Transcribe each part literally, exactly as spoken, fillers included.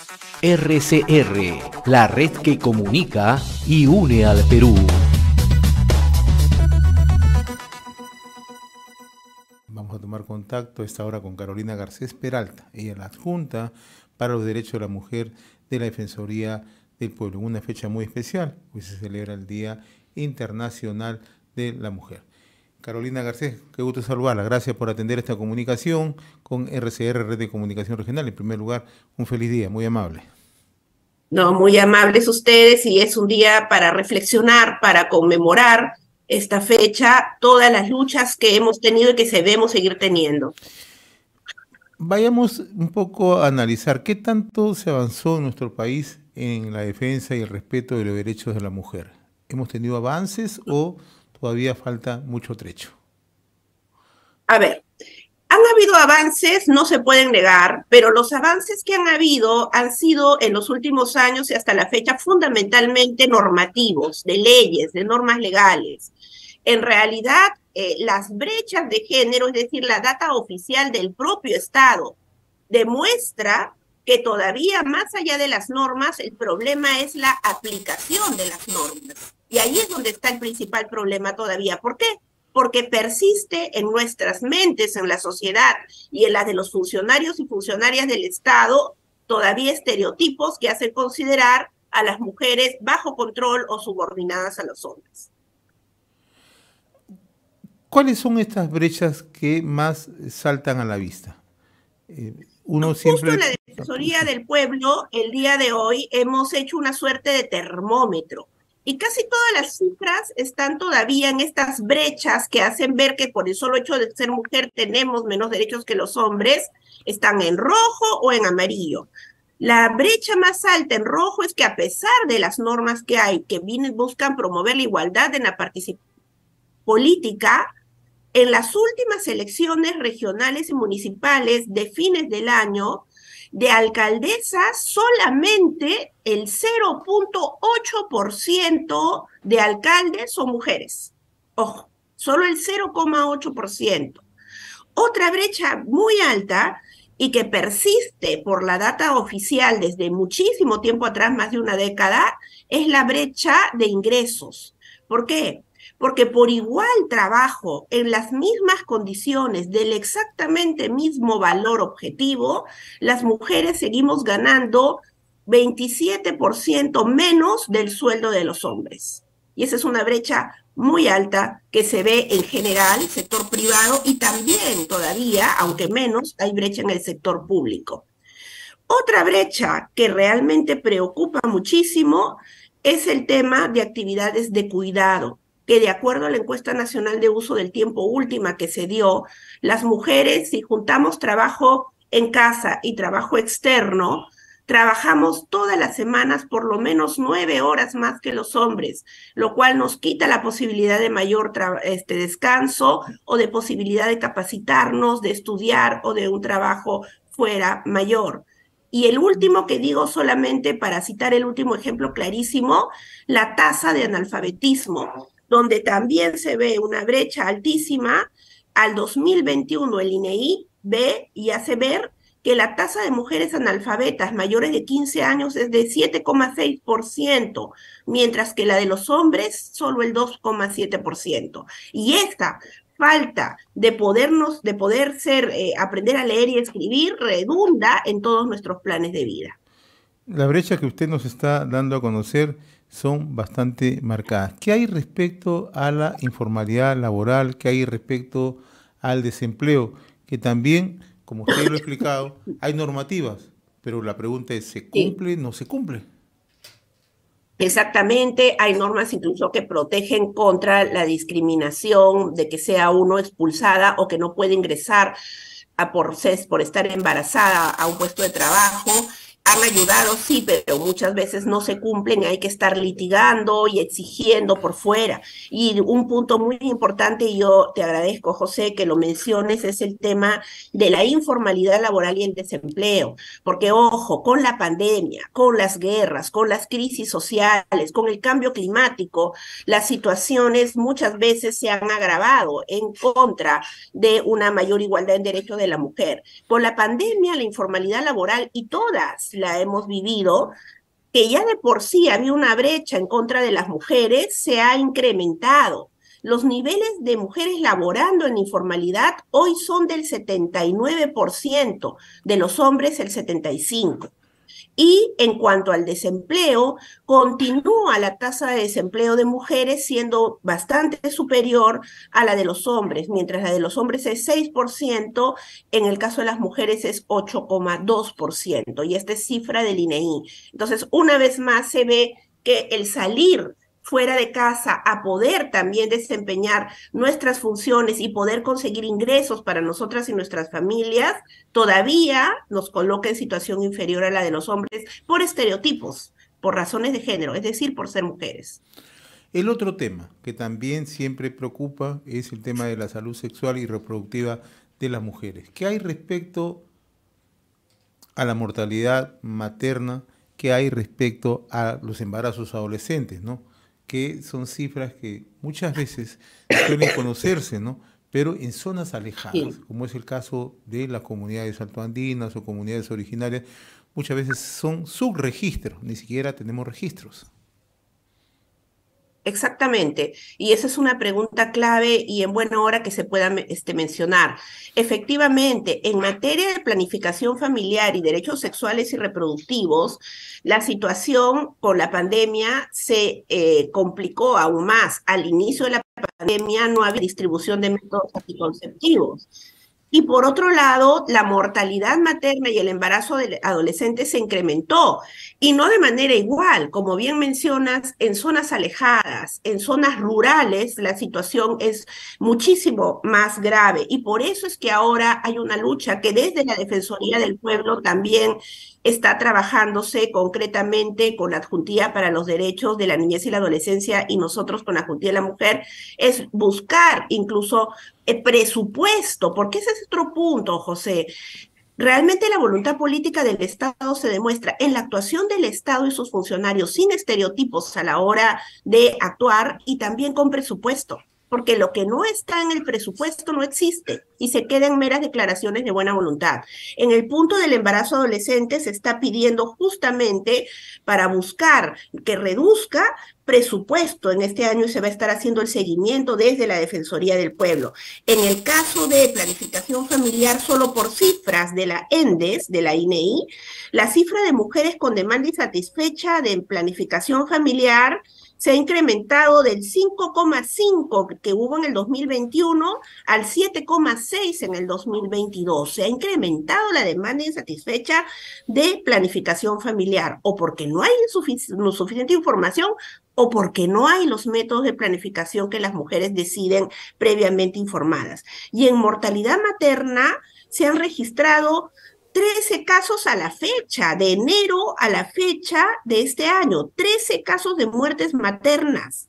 R C R, la red que comunica y une al Perú. Vamos a tomar contacto a esta hora con Carolina Garcés Peralta, ella es la adjunta para los derechos de la mujer de la Defensoría del Pueblo, en una fecha muy especial, hoy se celebra el Día Internacional de la Mujer. Carolina Garcés, qué gusto saludarla, gracias por atender esta comunicación con R C R, Red de Comunicación Regional. En primer lugar, un feliz día, muy amable. No, muy amables ustedes, y es un día para reflexionar, para conmemorar esta fecha, todas las luchas que hemos tenido y que debemos seguir teniendo. Vayamos un poco a analizar qué tanto se avanzó en nuestro país en la defensa y el respeto de los derechos de la mujer. ¿Hemos tenido avances o todavía falta mucho trecho? A ver, han habido avances, no se pueden negar, pero los avances que han habido han sido en los últimos años y hasta la fecha fundamentalmente normativos, de leyes, de normas legales. En realidad, eh, las brechas de género, es decir, la data oficial del propio Estado, demuestra que todavía más allá de las normas, el problema es la aplicación de las normas. Y ahí es donde está el principal problema todavía. ¿Por qué? Porque persiste en nuestras mentes, en la sociedad y en las de los funcionarios y funcionarias del Estado, todavía estereotipos que hacen considerar a las mujeres bajo control o subordinadas a los hombres. ¿Cuáles son estas brechas que más saltan a la vista? Eh, uno no, siempre... Justo en la Defensoría del Pueblo, el día de hoy, hemos hecho una suerte de termómetro. Y casi todas las cifras están todavía en estas brechas que hacen ver que por el solo hecho de ser mujer tenemos menos derechos que los hombres, están en rojo o en amarillo. La brecha más alta en rojo es que a pesar de las normas que hay, que vienen, buscan promover la igualdad en la participación política, en las últimas elecciones regionales y municipales de fines del año, de alcaldesas, solamente el cero punto ocho por ciento de alcaldes son mujeres. Ojo, solo el cero coma ocho por ciento. Otra brecha muy alta y que persiste por la data oficial desde muchísimo tiempo atrás, más de una década, es la brecha de ingresos. ¿Por qué? Porque por igual trabajo, en las mismas condiciones, del exactamente mismo valor objetivo, las mujeres seguimos ganando veintisiete por ciento menos del sueldo de los hombres. Y esa es una brecha muy alta que se ve en general, sector privado, y también todavía, aunque menos, hay brecha en el sector público. Otra brecha que realmente preocupa muchísimo es el tema de actividades de cuidado, que de acuerdo a la encuesta nacional de uso del tiempo última que se dio, las mujeres, si juntamos trabajo en casa y trabajo externo, trabajamos todas las semanas por lo menos nueve horas más que los hombres, lo cual nos quita la posibilidad de mayor este, descanso o de posibilidad de capacitarnos, de estudiar o de un trabajo fuera mayor. Y el último que digo solamente para citar el último ejemplo clarísimo, la tasa de analfabetismo, donde también se ve una brecha altísima. Al dos mil veintiuno el I N E I ve y hace ver que la tasa de mujeres analfabetas mayores de quince años es de siete coma seis por ciento, mientras que la de los hombres solo el dos coma siete por ciento. Y esta falta de podernos, de poder ser, eh, aprender a leer y escribir, redunda en todos nuestros planes de vida. La brecha que usted nos está dando a conocer son bastante marcadas. ¿Qué hay respecto a la informalidad laboral? ¿Qué hay respecto al desempleo? Que también, como usted lo ha explicado, hay normativas, pero la pregunta es, ¿se cumple o no se cumple? Exactamente, hay normas incluso que protegen contra la discriminación de que sea uno expulsada o que no puede ingresar a por, por estar embarazada a un puesto de trabajo. Han ayudado, sí, pero muchas veces no se cumplen, hay que estar litigando y exigiendo por fuera. Y un punto muy importante, y yo te agradezco, José, que lo menciones, es el tema de la informalidad laboral y el desempleo. Porque, ojo, con la pandemia, con las guerras, con las crisis sociales, con el cambio climático, las situaciones muchas veces se han agravado en contra de una mayor igualdad en derechos de la mujer. Con la pandemia, la informalidad laboral y todas la hemos vivido, que ya de por sí había una brecha en contra de las mujeres, se ha incrementado. Los niveles de mujeres laborando en informalidad hoy son del setenta y nueve por ciento, de los hombres el setenta y cinco por ciento. Y en cuanto al desempleo, continúa la tasa de desempleo de mujeres siendo bastante superior a la de los hombres, mientras la de los hombres es seis por ciento, en el caso de las mujeres es ocho coma dos por ciento, y esta es cifra del I N E I. Entonces, una vez más se ve que el salir fuera de casa a poder también desempeñar nuestras funciones y poder conseguir ingresos para nosotras y nuestras familias, todavía nos coloca en situación inferior a la de los hombres por estereotipos, por razones de género, es decir, por ser mujeres. El otro tema que también siempre preocupa es el tema de la salud sexual y reproductiva de las mujeres. ¿Qué hay respecto a la mortalidad materna? ¿Qué hay respecto a los embarazos adolescentes, ¿no? Que son cifras que muchas veces suelen conocerse, ¿no? Pero en zonas alejadas, sí, como es el caso de las comunidades altoandinas o comunidades originarias, muchas veces son subregistros, ni siquiera tenemos registros. Exactamente, y esa es una pregunta clave y en buena hora que se pueda este, mencionar. Efectivamente, en materia de planificación familiar y derechos sexuales y reproductivos, la situación con la pandemia se eh, complicó aún más. Al inicio de la pandemia no había distribución de métodos anticonceptivos. Y por otro lado, la mortalidad materna y el embarazo de adolescentes se incrementó, y no de manera igual. Como bien mencionas, en zonas alejadas, en zonas rurales, la situación es muchísimo más grave, y por eso es que ahora hay una lucha que desde la Defensoría del Pueblo también está trabajándose concretamente con la Adjuntía para los Derechos de la Niñez y la Adolescencia y nosotros con la Adjuntía de la Mujer, es buscar incluso el presupuesto, porque ese es otro punto, José. Realmente la voluntad política del Estado se demuestra en la actuación del Estado y sus funcionarios sin estereotipos a la hora de actuar y también con presupuesto, porque lo que no está en el presupuesto no existe y se queda en meras declaraciones de buena voluntad. En el punto del embarazo adolescente se está pidiendo justamente para buscar que reduzca presupuesto en este año y se va a estar haciendo el seguimiento desde la Defensoría del Pueblo. En el caso de planificación familiar, solo por cifras de la ENDES, de la I N E I, la cifra de mujeres con demanda insatisfecha de planificación familiar se ha incrementado del cinco coma cinco que hubo en el dos mil veintiuno al siete coma seis en el dos mil veintidós. Se ha incrementado la demanda insatisfecha de planificación familiar, o porque no hay sufic- no suficiente información, o porque no hay los métodos de planificación que las mujeres deciden previamente informadas. Y en mortalidad materna se han registrado trece casos a la fecha, de enero a la fecha de este año, trece casos de muertes maternas,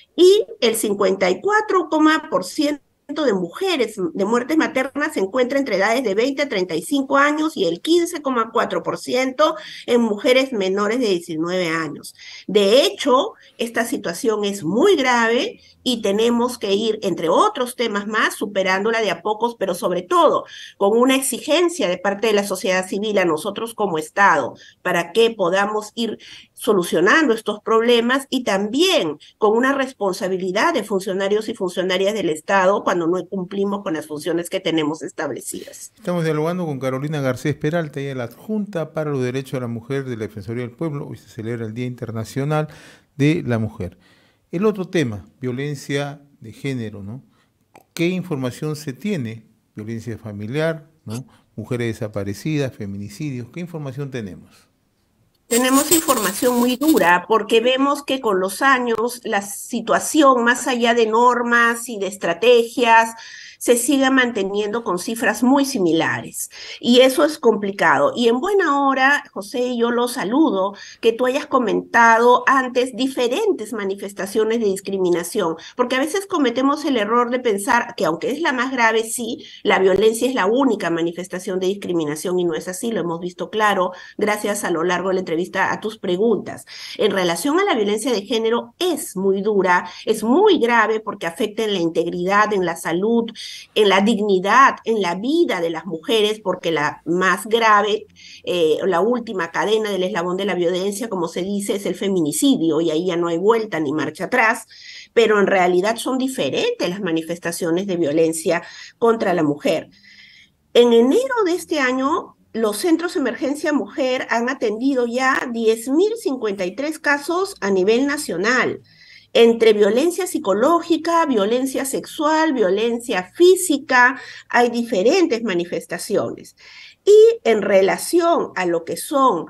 y el cincuenta y cuatro por ciento de mujeres de muertes maternas se encuentra entre edades de veinte a treinta y cinco años y el quince coma cuatro por ciento en mujeres menores de diecinueve años. De hecho, esta situación es muy grave y tenemos que ir, entre otros temas más, superándola de a pocos, pero sobre todo con una exigencia de parte de la sociedad civil a nosotros como Estado, para que podamos ir solucionando estos problemas, y también con una responsabilidad de funcionarios y funcionarias del Estado cuando no cumplimos con las funciones que tenemos establecidas. Estamos dialogando con Carolina Garcés Peralta, ella es la Adjunta para los Derechos de la Mujer de la Defensoría del Pueblo. Hoy se celebra el Día Internacional de la Mujer. El otro tema, violencia de género, ¿no? ¿Qué información se tiene? Violencia familiar, ¿no? Mujeres desaparecidas, feminicidios, ¿qué información tenemos? Tenemos información muy dura porque vemos que con los años la situación, más allá de normas y de estrategias, se sigue manteniendo con cifras muy similares, y eso es complicado. Y en buena hora, José, yo lo saludo, que tú hayas comentado antes diferentes manifestaciones de discriminación, porque a veces cometemos el error de pensar que aunque es la más grave, sí, la violencia es la única manifestación de discriminación, y no es así, lo hemos visto claro gracias a lo largo de la entrevista a tus preguntas. En relación a la violencia de género, es muy dura, es muy grave porque afecta en la integridad, en la salud, en la dignidad, en la vida de las mujeres, porque la más grave, eh, la última cadena del eslabón de la violencia, como se dice, es el feminicidio, y ahí ya no hay vuelta ni marcha atrás, pero en realidad son diferentes las manifestaciones de violencia contra la mujer. En enero de este año, los centros de emergencia mujer han atendido ya diez mil cincuenta y tres casos a nivel nacional, entre violencia psicológica, violencia sexual, violencia física, hay diferentes manifestaciones. Y en relación a lo que son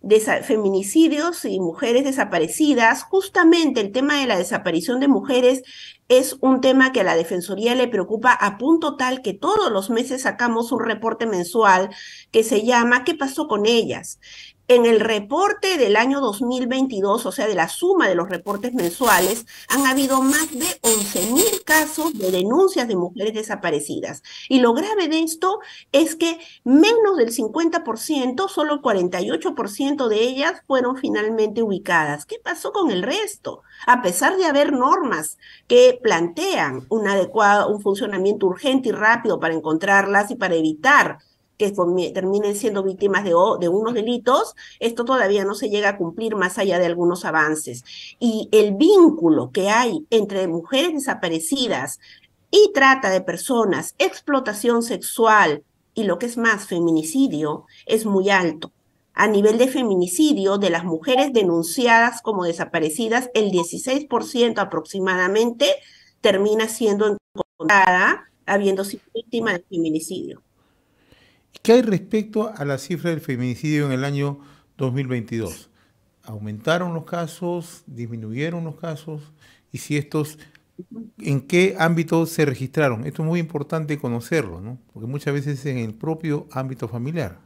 feminicidios y mujeres desaparecidas, justamente el tema de la desaparición de mujeres es un tema que a la Defensoría le preocupa a punto tal que todos los meses sacamos un reporte mensual que se llama ¿Qué pasó con ellas? En el reporte del año dos mil veintidós, o sea, de la suma de los reportes mensuales, han habido más de once mil casos de denuncias de mujeres desaparecidas. Y lo grave de esto es que menos del cincuenta por ciento, solo el cuarenta y ocho por ciento de ellas fueron finalmente ubicadas. ¿Qué pasó con el resto? A pesar de haber normas que plantean un adecuado, un funcionamiento urgente y rápido para encontrarlas y para evitar que terminen siendo víctimas de, de unos delitos, esto todavía no se llega a cumplir más allá de algunos avances. Y el vínculo que hay entre mujeres desaparecidas y trata de personas, explotación sexual y lo que es más, feminicidio, es muy alto. A nivel de feminicidio, de las mujeres denunciadas como desaparecidas, el dieciséis por ciento aproximadamente termina siendo encontrada habiendo sido víctima de feminicidio. ¿Qué hay respecto a la cifra del feminicidio en el año dos mil veintidós? ¿Aumentaron los casos? ¿Disminuyeron los casos? Y si estos, ¿en qué ámbito se registraron? Esto es muy importante conocerlo, ¿no? Porque muchas veces es en el propio ámbito familiar.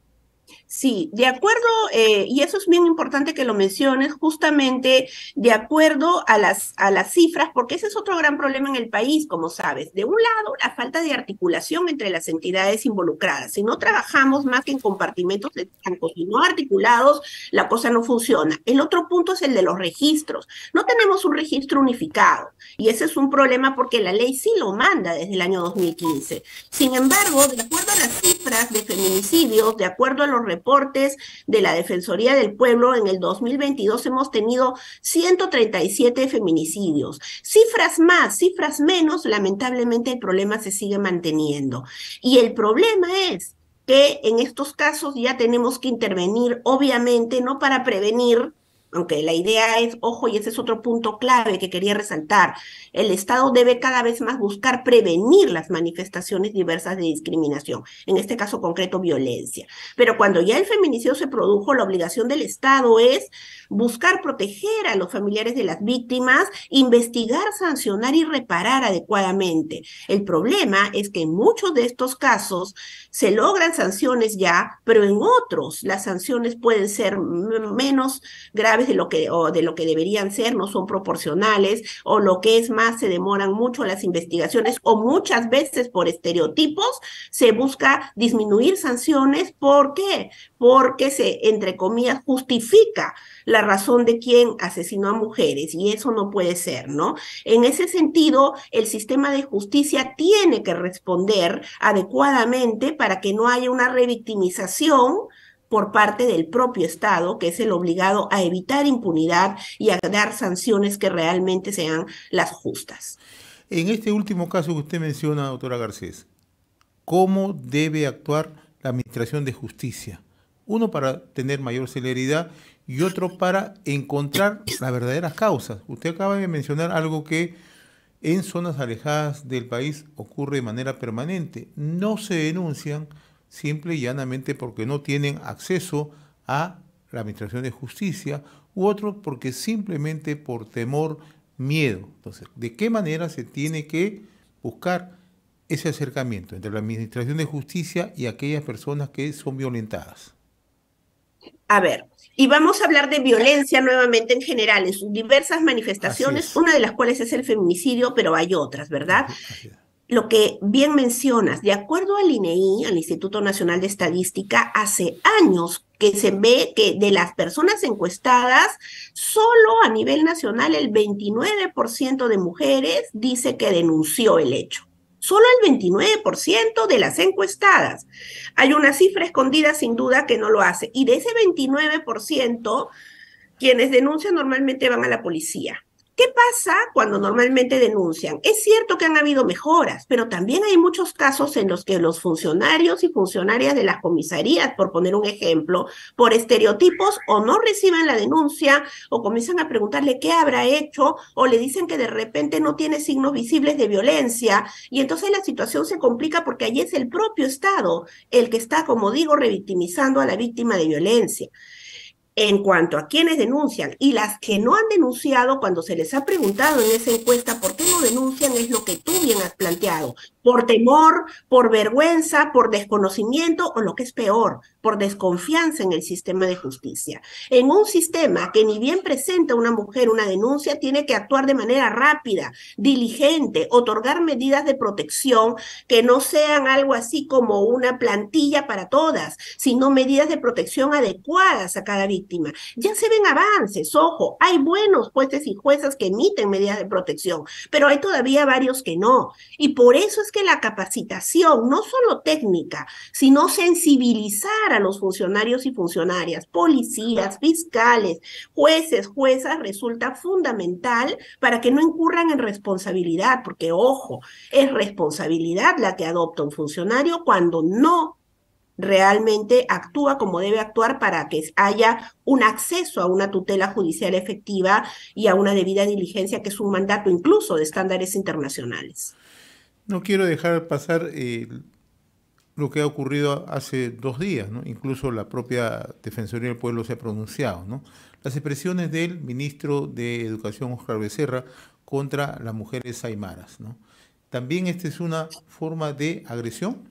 Sí, de acuerdo, eh, y eso es bien importante que lo menciones, justamente de acuerdo a las, a las cifras, porque ese es otro gran problema en el país, como sabes. De un lado, la falta de articulación entre las entidades involucradas. Si no trabajamos más que en compartimentos estancos y no articulados, la cosa no funciona. El otro punto es el de los registros. No tenemos un registro unificado, y ese es un problema porque la ley sí lo manda desde el año dos mil quince. Sin embargo, de acuerdo a las cifras de feminicidios, de acuerdo a los reportes de la Defensoría del Pueblo, en el dos mil veintidós hemos tenido ciento treinta y siete feminicidios. Cifras más, cifras menos, lamentablemente el problema se sigue manteniendo. Y el problema es que en estos casos ya tenemos que intervenir, obviamente, no para prevenir, aunque la idea es, ojo, y ese es otro punto clave que quería resaltar, el Estado debe cada vez más buscar prevenir las manifestaciones diversas de discriminación, en este caso concreto violencia. Pero cuando ya el feminicidio se produjo, la obligación del Estado es buscar proteger a los familiares de las víctimas, investigar, sancionar y reparar adecuadamente. El problema es que en muchos de estos casos se logran sanciones ya, pero en otros las sanciones pueden ser menos graves de lo que, o de lo que deberían ser, no son proporcionales, o lo que es más, se demoran mucho las investigaciones, o muchas veces por estereotipos se busca disminuir sanciones. ¿Por qué? Porque se, entre comillas, justifica la razón de quien asesinó a mujeres, y eso no puede ser, ¿no? En ese sentido, el sistema de justicia tiene que responder adecuadamente para que no haya una revictimización por parte del propio Estado, que es el obligado a evitar impunidad y a dar sanciones que realmente sean las justas. En este último caso que usted menciona, doctora Garcés, ¿cómo debe actuar la Administración de Justicia? Uno, para tener mayor celeridad, y otro, para encontrar las verdaderas causas. Usted acaba de mencionar algo que en zonas alejadas del país ocurre de manera permanente. No se denuncian simple y llanamente porque no tienen acceso a la Administración de Justicia, u otro porque simplemente por temor, miedo. Entonces, ¿de qué manera se tiene que buscar ese acercamiento entre la Administración de Justicia y aquellas personas que son violentadas? A ver, y vamos a hablar de violencia nuevamente en general, en sus diversas manifestaciones, una de las cuales es el feminicidio, pero hay otras, ¿verdad? Así es. Lo que bien mencionas, de acuerdo al I N E I, al Instituto Nacional de Estadística, hace años que se ve que de las personas encuestadas, solo a nivel nacional el veintinueve por ciento de mujeres dice que denunció el hecho. Solo el veintinueve por ciento de las encuestadas. Hay una cifra escondida sin duda que no lo hace. Y de ese veintinueve por ciento, quienes denuncian normalmente van a la policía. ¿Qué pasa cuando normalmente denuncian? Es cierto que han habido mejoras, pero también hay muchos casos en los que los funcionarios y funcionarias de las comisarías, por poner un ejemplo, por estereotipos o no reciben la denuncia o comienzan a preguntarle qué habrá hecho o le dicen que de repente no tiene signos visibles de violencia y entonces la situación se complica porque allí es el propio Estado el que está, como digo, revictimizando a la víctima de violencia. En cuanto a quienes denuncian y las que no han denunciado, cuando se les ha preguntado en esa encuesta por qué no denuncian, es lo que tú bien has planteado, por temor, por vergüenza, por desconocimiento o lo que es peor, por desconfianza en el sistema de justicia. En un sistema que ni bien presenta a una mujer una denuncia, tiene que actuar de manera rápida, diligente, otorgar medidas de protección que no sean algo así como una plantilla para todas, sino medidas de protección adecuadas a cada víctima. Ya se ven avances, ojo, hay buenos jueces y juezas que emiten medidas de protección, pero hay todavía varios que no. Y por eso es que la capacitación, no solo técnica, sino sensibilizar a los funcionarios y funcionarias, policías, fiscales, jueces, juezas, resulta fundamental para que no incurran en responsabilidad, porque, ojo, es responsabilidad la que adopta un funcionario cuando no realmente actúa como debe actuar para que haya un acceso a una tutela judicial efectiva y a una debida diligencia, que es un mandato incluso de estándares internacionales. No quiero dejar pasar eh, lo que ha ocurrido hace dos días, ¿no? Incluso la propia Defensoría del Pueblo se ha pronunciado, ¿no? Las expresiones del ministro de Educación, Óscar Becerra, contra las mujeres aymaras, ¿no? ¿También esta es una forma de agresión?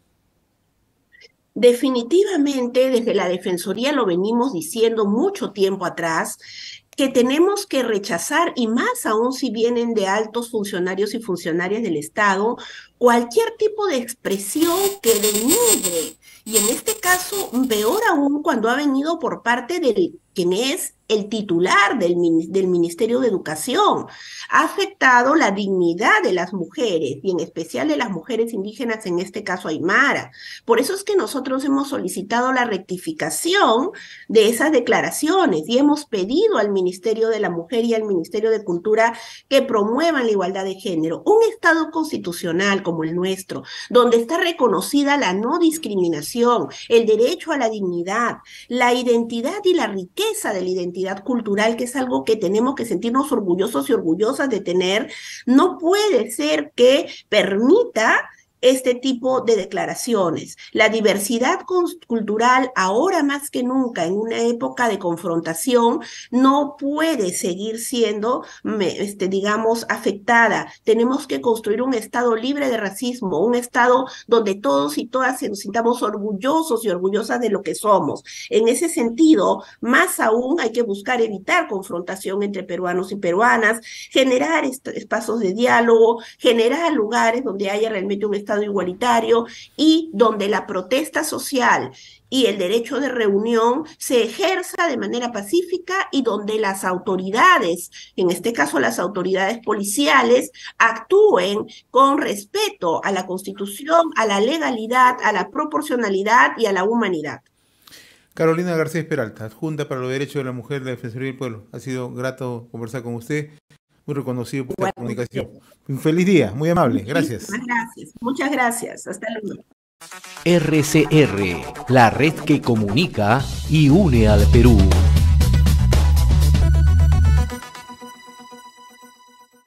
Definitivamente, desde la Defensoría lo venimos diciendo mucho tiempo atrás, que tenemos que rechazar, y más aún si vienen de altos funcionarios y funcionarias del Estado, cualquier tipo de expresión que denigre, y en este caso, peor aún cuando ha venido por parte del quien es el titular del, del Ministerio de Educación. Ha afectado la dignidad de las mujeres, y en especial de las mujeres indígenas, en este caso aymara. Por eso es que nosotros hemos solicitado la rectificación de esas declaraciones y hemos pedido al Ministerio de la Mujer y al Ministerio de Cultura que promuevan la igualdad de género. Un Estado constitucional como el nuestro, donde está reconocida la no discriminación, el derecho a la dignidad, la identidad y la riqueza de la identidad cultural, que es algo que tenemos que sentirnos orgullosos y orgullosas de tener, no puede ser que permita este tipo de declaraciones. La diversidad cultural, ahora más que nunca, en una época de confrontación, no puede seguir siendo, este, digamos, afectada. Tenemos que construir un Estado libre de racismo, un Estado donde todos y todas nos sintamos orgullosos y orgullosas de lo que somos. En ese sentido, más aún hay que buscar evitar confrontación entre peruanos y peruanas, generar espacios de diálogo, generar lugares donde haya realmente un Estado igualitario y donde la protesta social y el derecho de reunión se ejerza de manera pacífica y donde las autoridades, en este caso las autoridades policiales, actúen con respeto a la Constitución, a la legalidad, a la proporcionalidad y a la humanidad. Carolina Garcés Peralta, adjunta para los derechos de la mujer de la Defensoría del Pueblo. Ha sido grato conversar con usted. Muy reconocido por la comunicación. Un feliz día, muy amable, gracias. Muchas gracias, muchas gracias, hasta luego. R C R, la red que comunica y une al Perú.